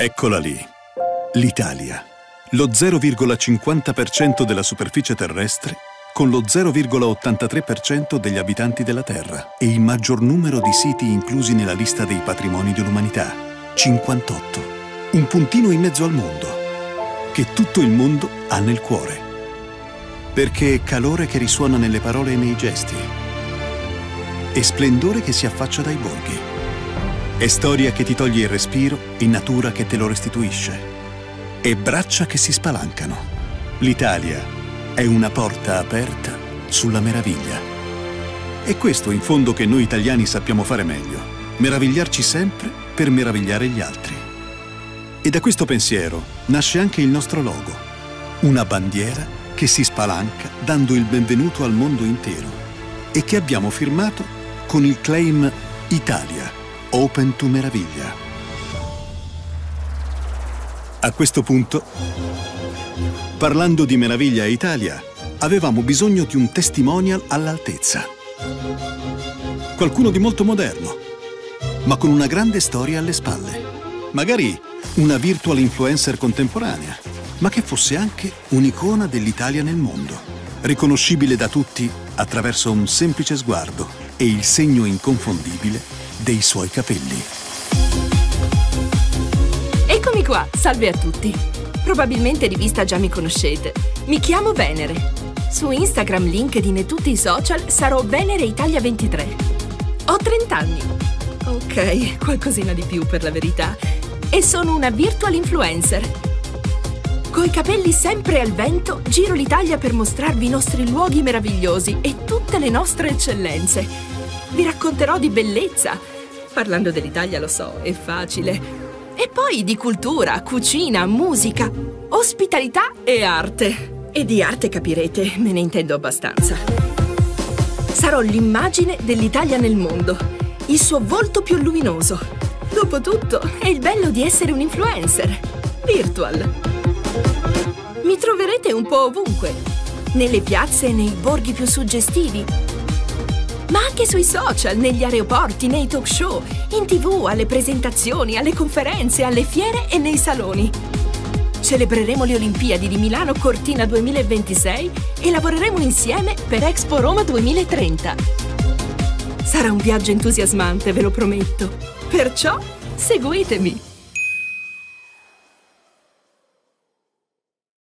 Eccola lì, l'Italia. Lo 0,50% della superficie terrestre con lo 0,83% degli abitanti della Terra e il maggior numero di siti inclusi nella lista dei patrimoni dell'umanità, 58. Un puntino in mezzo al mondo, che tutto il mondo ha nel cuore. Perché è calore che risuona nelle parole e nei gesti. È splendore che si affaccia dai borghi. È storia che ti toglie il respiro e natura che te lo restituisce. È braccia che si spalancano. L'Italia è una porta aperta sulla meraviglia. È questo in fondo che noi italiani sappiamo fare meglio. Meravigliarci sempre per meravigliare gli altri. E da questo pensiero nasce anche il nostro logo. Una bandiera che si spalanca dando il benvenuto al mondo intero e che abbiamo firmato con il claim Italia, Open to Meraviglia. A questo punto, parlando di Meraviglia Italia, avevamo bisogno di un testimonial all'altezza. Qualcuno di molto moderno, ma con una grande storia alle spalle. Magari una virtual influencer contemporanea, ma che fosse anche un'icona dell'Italia nel mondo, riconoscibile da tutti attraverso un semplice sguardo e il segno inconfondibile dei suoi capelli. Eccomi qua, salve a tutti. Probabilmente di vista già mi conoscete. Mi chiamo Venere. Su Instagram, LinkedIn e tutti i social sarò Venere Italia 23. Ho 30 anni. Ok, qualcosina di più per la verità. E sono una virtual influencer. Coi capelli sempre al vento, giro l'Italia per mostrarvi i nostri luoghi meravigliosi e tutte le nostre eccellenze. Vi racconterò di bellezza. Parlando dell'Italia, lo so, è facile. E poi di cultura, cucina, musica, ospitalità e arte. E di arte capirete, me ne intendo abbastanza. Sarò l'immagine dell'Italia nel mondo, il suo volto più luminoso. Dopotutto, è il bello di essere un influencer. Virtual. Mi troverete un po' ovunque, nelle piazze e nei borghi più suggestivi, ma anche sui social, negli aeroporti, nei talk show, in TV, alle presentazioni, alle conferenze, alle fiere e nei saloni. Celebreremo le Olimpiadi di Milano Cortina 2026 e lavoreremo insieme per Expo Roma 2030. Sarà un viaggio entusiasmante, ve lo prometto. Perciò seguitemi!